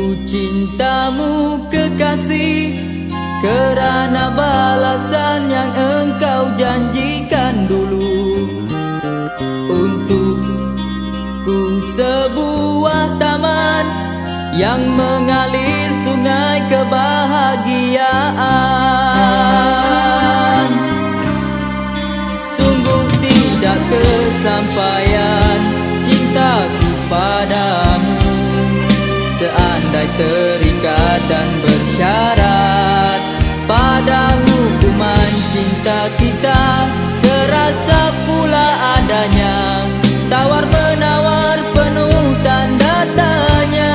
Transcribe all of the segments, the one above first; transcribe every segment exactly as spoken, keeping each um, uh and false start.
Ku cintamu kekasih, kerana balasan yang engkau janjikan dulu. Untukku sebuah taman yang mengalir sungai kebahagiaan. Sungguh tidak kesampaian cintaku padamu, seandai terikat dan bersyarat pada hukuman cinta kita. Serasa pula adanya tawar-menawar penuh tanda tanya.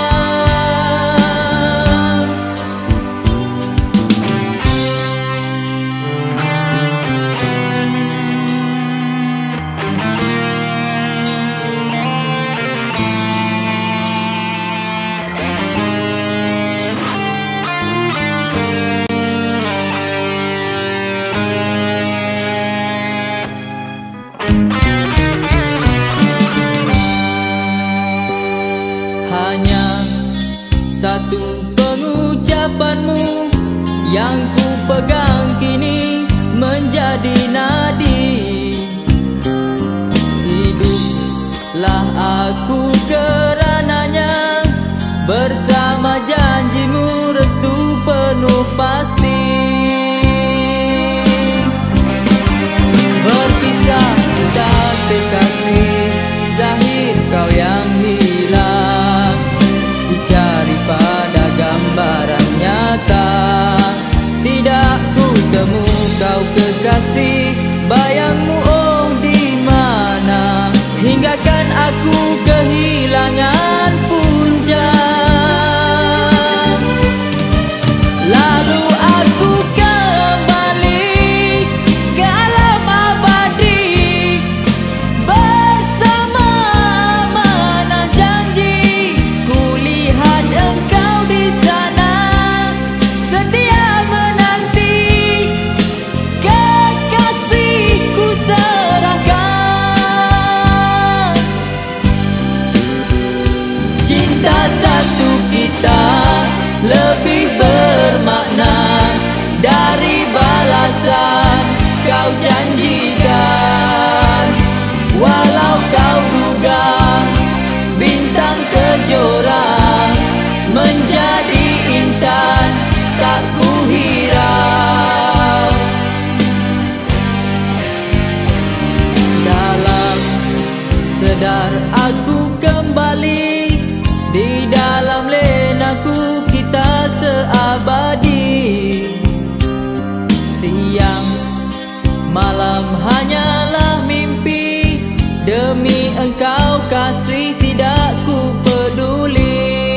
Hanya satu pengucapanmu yang ku pegang kini menjadi nadi. Hiduplah aku kerananya, bersama janjimu restu penuh pasti. Berpisah kita kekasih, zahir kau yang hilang. Ku cari pada gambaran nyata, tidak ku temu kau kekasih. Bayangmu oh di mana, hinggakan aku kehilangan punca. Lalu aku kembali ke alam abadi, bersama amanah janji. Kulihat engkau di sana, setia menanti. Kekasihku serahkan, cinta satu kita lebih bermakna dari balasan kau janjikan. Walau kau duga bintang kejora menjadi intan tak ku hirau. Dalam sedar aku kembali, di dalam lenaku kita seabadi. Siang malam hanyalah mimpi, demi engkau kasih tidak ku peduli.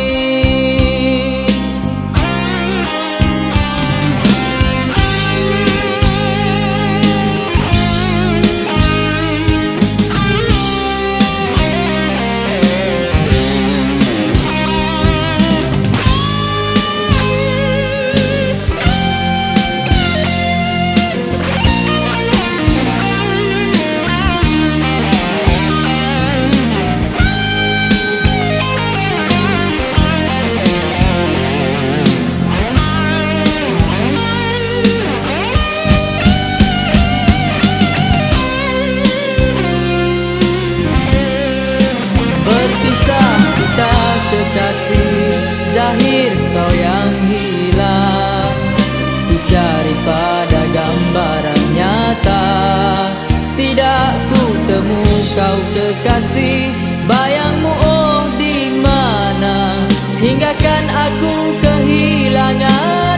Berpisah kita kekasih, zahir kau yang hilang. Ku cari pada gambaran nyata, tidak ku temu kau kekasih. Bayangmu oh di mana, hinggakan aku kehilangan